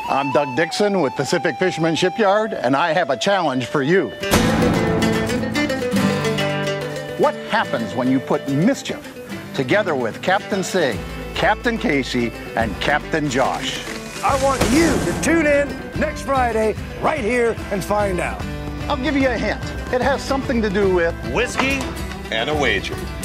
I'm Doug Dixon with Pacific Fisherman Shipyard, and I have a challenge for you. What happens when you put Mischief together with Captain Sig, Captain Casey, and Captain Josh? I want you to tune in next Friday right here and find out. I'll give you a hint. It has something to do with whiskey and a wager.